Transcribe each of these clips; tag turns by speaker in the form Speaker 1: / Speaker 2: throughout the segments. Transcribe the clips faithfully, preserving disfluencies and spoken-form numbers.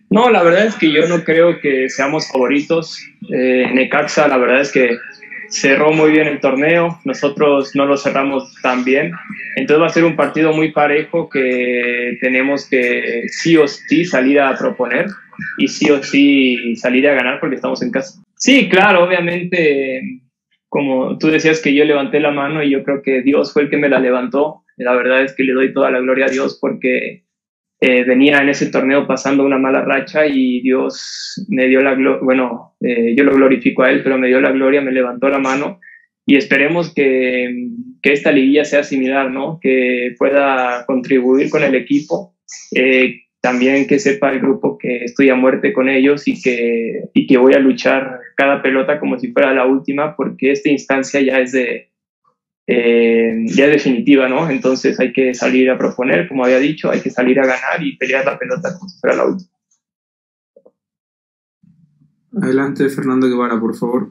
Speaker 1: No, la verdad es que yo no creo que seamos favoritos. Eh, Necaxa, la verdad es que cerró muy bien el torneo, nosotros no lo cerramos tan bien, entonces va a ser un partido muy parejo que tenemos que sí o sí salir a proponer y sí o sí salir a ganar porque estamos en casa. Sí, claro, obviamente, como tú decías que yo levanté la mano y yo creo que Dios fue el que me la levantó, la verdad es que le doy toda la gloria a Dios porque eh, venía en ese torneo pasando una mala racha y Dios me dio la gloria, bueno, eh, yo lo glorifico a Él, pero me dio la gloria, me levantó la mano y esperemos que, que esta liguilla sea similar, ¿no? Que pueda contribuir con el equipo, eh, también que sepa el grupo que estoy a muerte con ellos y que, y que voy a luchar cada pelota como si fuera la última, porque esta instancia ya es de, eh, ya es definitiva, ¿no? Entonces hay que salir a proponer, como había dicho, hay que salir a ganar y pelear la pelota como si fuera la última.
Speaker 2: Adelante, Fernando Guevara, por favor.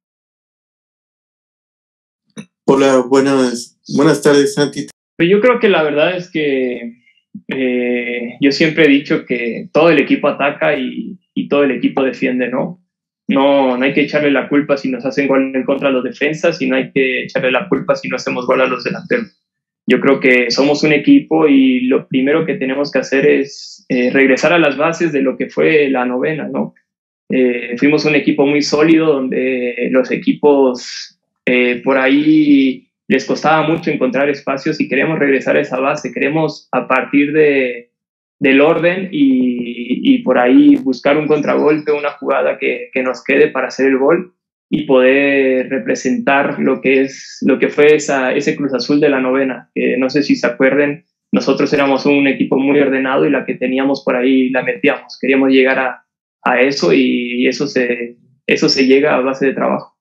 Speaker 3: Hola, buenas, buenas tardes, Santi.
Speaker 1: Pues yo creo que la verdad es que eh, yo siempre he dicho que todo el equipo ataca y, y todo el equipo defiende, ¿no? No, no hay que echarle la culpa si nos hacen gol en contra de los defensas y no hay que echarle la culpa si no hacemos gol a los delanteros. Yo creo que somos un equipo y lo primero que tenemos que hacer es eh, regresar a las bases de lo que fue la novena, ¿no? Eh, fuimos un equipo muy sólido donde los equipos eh, por ahí les costaba mucho encontrar espacios y queremos regresar a esa base, queremos a partir de, del orden y, y por ahí buscar un contragolpe, una jugada que, que nos quede para hacer el gol y poder representar lo que es lo que fue esa, ese Cruz Azul de la novena, que no sé si se acuerden, nosotros éramos un equipo muy ordenado y la que teníamos por ahí la metíamos, queríamos llegar a, a eso y eso se, eso se llega a base de trabajo.